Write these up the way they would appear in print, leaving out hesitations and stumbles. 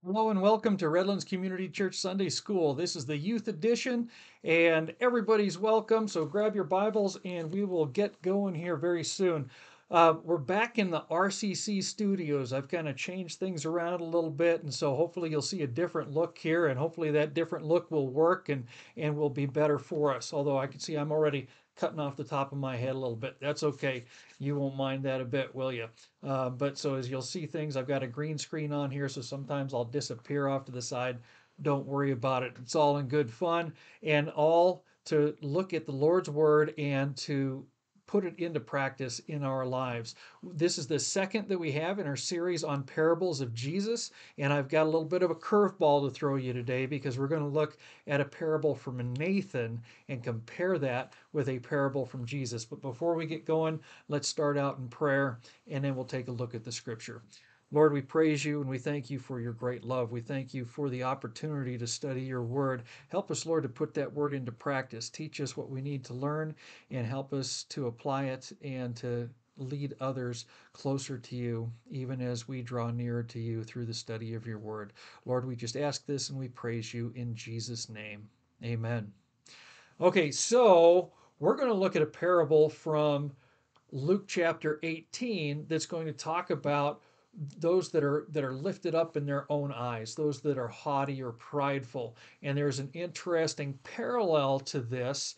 Hello and welcome to Redlands Community Church Sunday School. This is the youth edition, and everybody's welcome. So grab your Bibles, and we will get going here very soon. We're back in the RCC studios. I've kind of changed things around a little bit, and so hopefully you'll see a different look here, and hopefully that different look will work and will be better for us. Although I can see I'm already cutting off the top of my head a little bit. That's okay. You won't mind that a bit, will you? But so as you'll see things, I've got a green screen on here, so sometimes I'll disappear off to the side. Don't worry about it. It's all in good fun and all to look at the Lord's word and to put it into practice in our lives. This is the second that we have in our series on parables of Jesus, and I've got a little bit of a curveball to throw you today because we're going to look at a parable from Nathan and compare that with a parable from Jesus. But before we get going, let's start out in prayer and then we'll take a look at the scripture. Lord, we praise you and we thank you for your great love. We thank you for the opportunity to study your word. Help us, Lord, to put that word into practice. Teach us what we need to learn and help us to apply it and to lead others closer to you, even as we draw nearer to you through the study of your word. Lord, we just ask this and we praise you in Jesus' name. Amen. Okay, so we're going to look at a parable from Luke chapter 18 that's going to talk about those that are lifted up in their own eyes, those that are haughty or prideful. And there's an interesting parallel to this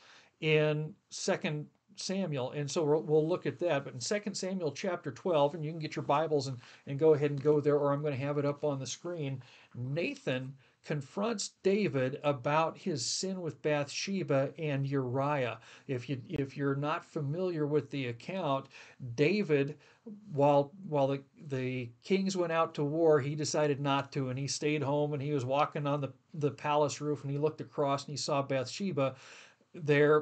in Second Samuel. And so we'll look at that. But in Second Samuel chapter 12, and you can get your Bibles and go ahead and go there, or I'm going to have it up on the screen. Nathan confronts David about his sin with Bathsheba and Uriah. If you're not familiar with the account, David, while the kings went out to war, he decided not to, and he stayed home, and he was walking on the palace roof, and he looked across and he saw Bathsheba there,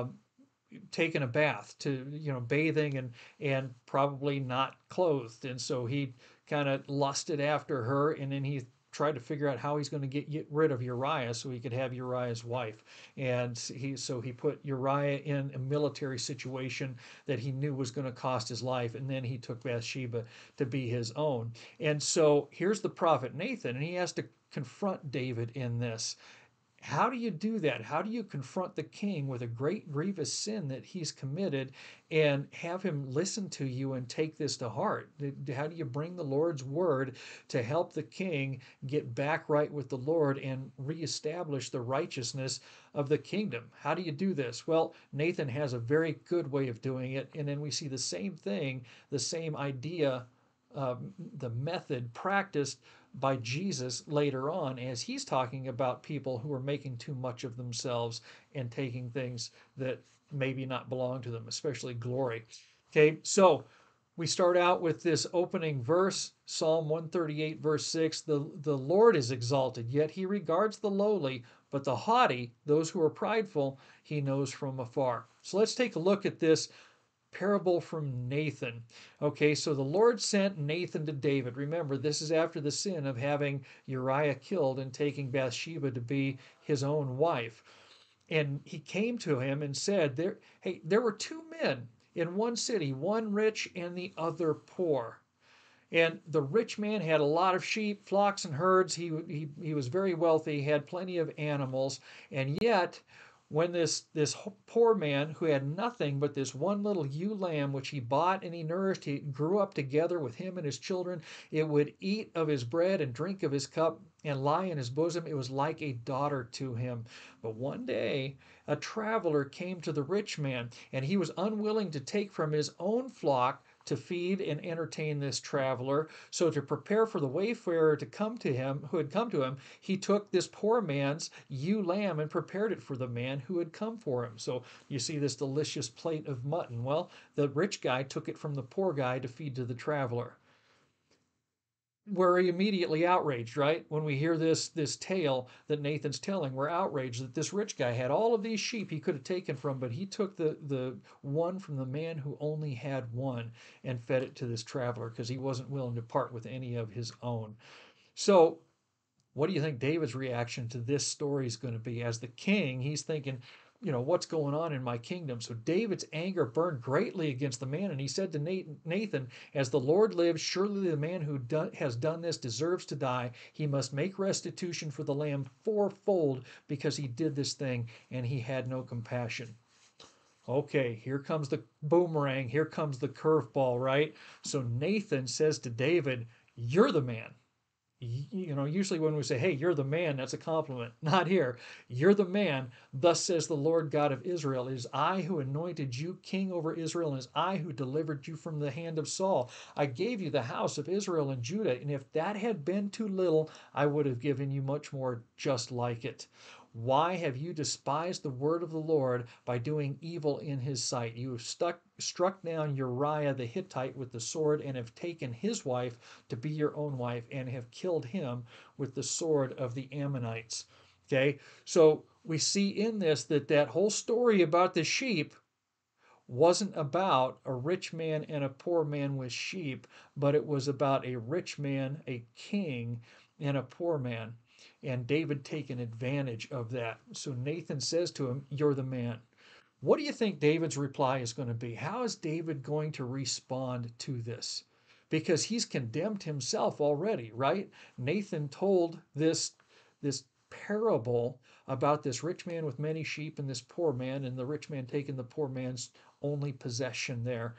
taking a bath, to bathing and probably not clothed, and so he kind of lusted after her, and then he tried to figure out how he's going to get rid of Uriah so he could have Uriah's wife. And he put Uriah in a military situation that he knew was going to cost his life, and then he took Bathsheba to be his own. And so here's the prophet Nathan, and he has to confront David in this. How do you do that? How do you confront the king with a great grievous sin that he's committed and have him listen to you and take this to heart? How do you bring the Lord's word to help the king get back right with the Lord and reestablish the righteousness of the kingdom? How do you do this? Well, Nathan has a very good way of doing it. And then we see the same thing, the same idea, the method practiced by Jesus later on as he's talking about people who are making too much of themselves and taking things that maybe not belong to them, especially glory. Okay, so we start out with this opening verse, Psalm 138, verse 6. The Lord is exalted, yet he regards the lowly, but the haughty, those who are prideful, he knows from afar. So let's take a look at this parable from Nathan. Okay, so the Lord sent Nathan to David. Remember, this is after the sin of having Uriah killed and taking Bathsheba to be his own wife. And he came to him and said, there were two men in one city, one rich and the other poor. And the rich man had a lot of sheep, flocks, and herds. He was very wealthy, he had plenty of animals. And yet, when this poor man who had nothing but this one little ewe lamb, which he bought and he nourished, he grew up together with him and his children, it would eat of his bread and drink of his cup and lie in his bosom. It was like a daughter to him. But one day, a traveler came to the rich man, and he was unwilling to take from his own flock to feed and entertain this traveler. So to prepare for the wayfarer to come to him, who had come to him, he took this poor man's ewe lamb and prepared it for the man who had come for him. So you see this delicious plate of mutton. Well, the rich guy took it from the poor guy to feed to the traveler. We're immediately outraged, right? When we hear this tale that Nathan's telling, we're outraged that this rich guy had all of these sheep he could have taken from, but he took the one from the man who only had one and fed it to this traveler because he wasn't willing to part with any of his own. So what do you think David's reaction to this story is going to be? As the king, he's thinking, what's going on in my kingdom. So David's anger burned greatly against the man, and he said to Nathan, as the Lord lives, surely the man who has done this deserves to die. He must make restitution for the lamb fourfold because he did this thing and he had no compassion. Okay, here comes the boomerang. Here comes the curveball, right? So Nathan says to David, you're the man. Usually when we say, hey, you're the man, that's a compliment. Not here. You're the man. Thus says the Lord God of Israel. It is I who anointed you king over Israel, and it is I who delivered you from the hand of Saul. I gave you the house of Israel and Judah, and if that had been too little, I would have given you much more just like it. Why have you despised the word of the Lord by doing evil in his sight? You have struck down Uriah the Hittite with the sword and have taken his wife to be your own wife and have killed him with the sword of the Ammonites. Okay, so we see in this that whole story about the sheep wasn't about a rich man and a poor man with sheep, but it was about a rich man, a king, and a poor man. And David taking advantage of that. So Nathan says to him, you're the man. What do you think David's reply is going to be? How is David going to respond to this? Because he's condemned himself already, right? Nathan told this parable about this rich man with many sheep and this poor man, and the rich man taking the poor man's only possession there.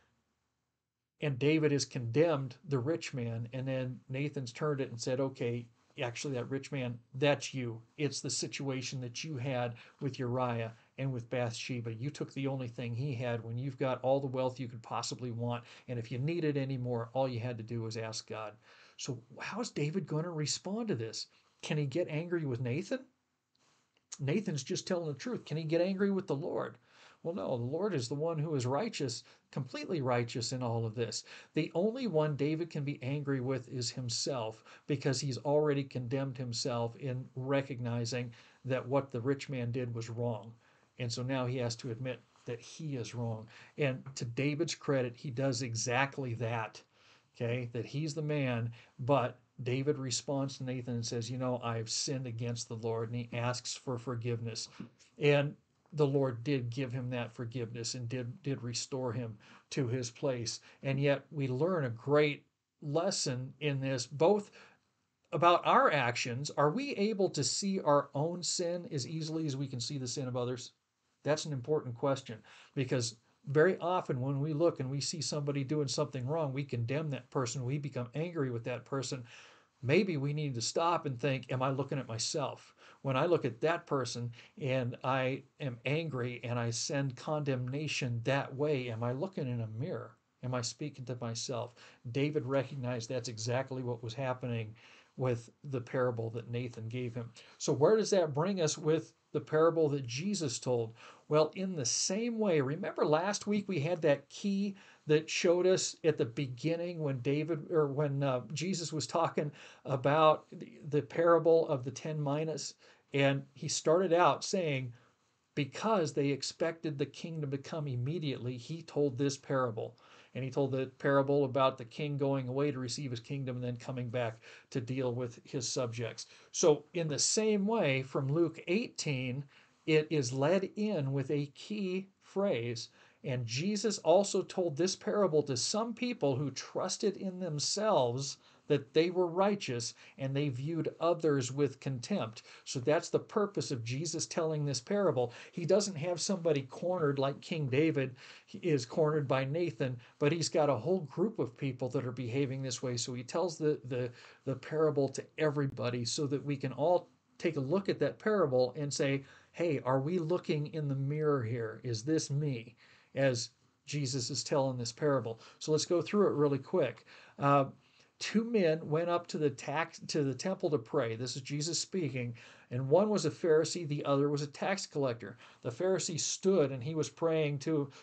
And David has condemned the rich man, and then Nathan's turned it and said, okay, actually, that rich man, that's you. It's the situation that you had with Uriah and with Bathsheba. You took the only thing he had when you've got all the wealth you could possibly want. And if you needed any more, all you had to do was ask God. So, how is David going to respond to this? Can he get angry with Nathan? Nathan's just telling the truth. Can he get angry with the Lord? Well, no, the Lord is the one who is righteous, completely righteous in all of this. The only one David can be angry with is himself because he's already condemned himself in recognizing that what the rich man did was wrong. And so now he has to admit that he is wrong. And to David's credit, he does exactly that. Okay, that he's the man, but David responds to Nathan and says, I've sinned against the Lord, and he asks for forgiveness. And the Lord did give him that forgiveness and did restore him to his place. And yet we learn a great lesson in this, both about our actions. Are we able to see our own sin as easily as we can see the sin of others? That's an important question because very often when we look and we see somebody doing something wrong, we condemn that person, we become angry with that person. Maybe we need to stop and think, am I looking at myself? When I look at that person and I am angry and I send condemnation that way, am I looking in a mirror? Am I speaking to myself? David recognized that's exactly what was happening with the parable that Nathan gave him. So, where does that bring us with the parable that Jesus told? Well, in the same way, remember last week we had that key that showed us at the beginning when Jesus was talking about the parable of the 10 minas, and he started out saying, because they expected the kingdom to come immediately, he told this parable. And he told the parable about the king going away to receive his kingdom and then coming back to deal with his subjects. So, in the same way, from Luke 18, it is led in with a key phrase. And Jesus also told this parable to some people who trusted in themselves that they were righteous and they viewed others with contempt. So that's the purpose of Jesus telling this parable. He doesn't have somebody cornered like King David is cornered by Nathan, but he's got a whole group of people that are behaving this way. So he tells the parable to everybody so that we can all take a look at that parable and say, hey, are we looking in the mirror here? Is this me? As Jesus is telling this parable. So let's go through it really quick. Two men went up to the temple to pray. This is Jesus speaking, and one was a Pharisee, the other was a tax collector. The Pharisee stood and he was praying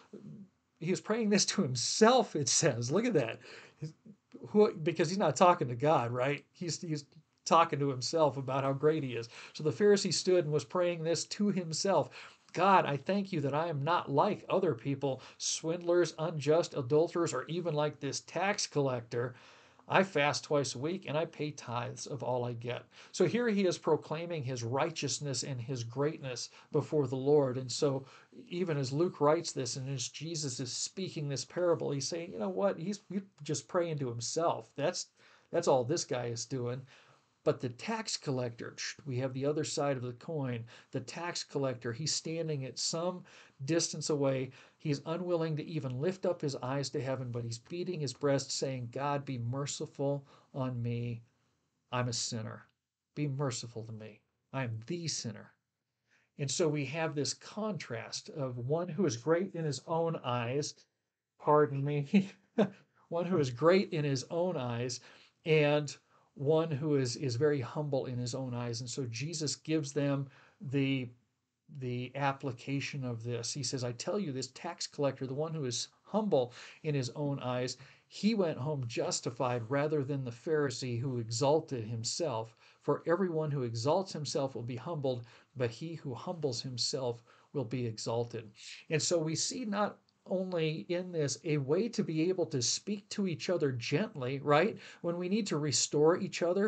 this to himself, it says. Look at that. Because he's not talking to God, right? He's talking to himself about how great he is. So the Pharisee stood and was praying this to himself. God, I thank you that I am not like other people, swindlers, unjust, adulterers, or even like this tax collector. I fast twice a week and I pay tithes of all I get. So here he is proclaiming his righteousness and his greatness before the Lord. And so even as Luke writes this and as Jesus is speaking this parable, he's saying, you know what? He's just praying to himself. That's all this guy is doing. But the tax collector, we have the other side of the coin. The tax collector, he's standing at some distance away. He's unwilling to even lift up his eyes to heaven, but he's beating his breast, saying, God, be merciful on me. I'm a sinner. Be merciful to me. I am the sinner. And so we have this contrast of one who is great in his own eyes, pardon me, one who is great in his own eyes, and one who is very humble in his own eyes. And so Jesus gives them the application of this. He says, I tell you, this tax collector, the one who is humble in his own eyes, he went home justified rather than the Pharisee who exalted himself. For everyone who exalts himself will be humbled, but he who humbles himself will be exalted. And so we see not only in this a way to be able to speak to each other gently, right? When we need to restore each other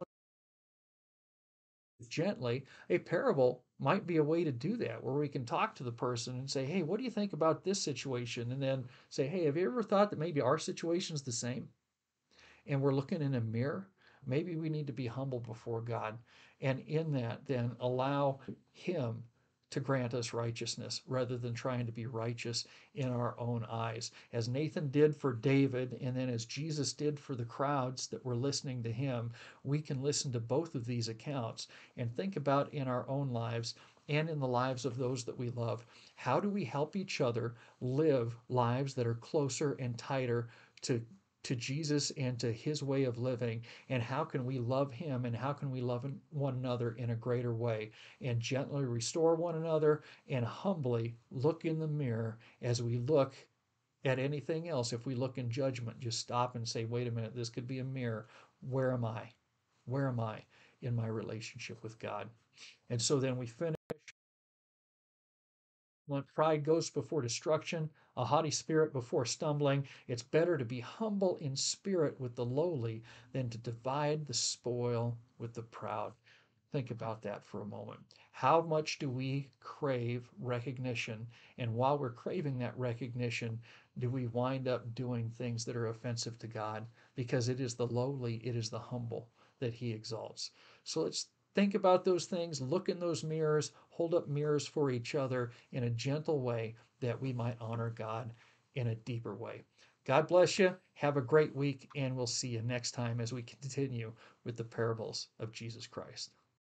gently, a parable might be a way to do that, where we can talk to the person and say, hey, what do you think about this situation? And then say, hey, have you ever thought that maybe our situation's the same? And we're looking in a mirror. Maybe we need to be humble before God. And in that, then allow Him to grant us righteousness rather than trying to be righteous in our own eyes. As Nathan did for David, and then as Jesus did for the crowds that were listening to him, we can listen to both of these accounts and think about in our own lives and in the lives of those that we love. How do we help each other live lives that are closer and tighter to Jesus and to his way of living, and how can we love him and how can we love one another in a greater way and gently restore one another and humbly look in the mirror as we look at anything else. If we look in judgment, just stop and say, wait a minute, this could be a mirror. Where am I? Where am I in my relationship with God? And so then we finish. When pride goes before destruction, a haughty spirit before stumbling, it's better to be humble in spirit with the lowly than to divide the spoil with the proud. Think about that for a moment. How much do we crave recognition? And while we're craving that recognition, do we wind up doing things that are offensive to God? Because it is the lowly, it is the humble that He exalts. So let's think about those things, look in those mirrors, hold up mirrors for each other in a gentle way that we might honor God in a deeper way. God bless you. Have a great week, and we'll see you next time as we continue with the parables of Jesus Christ.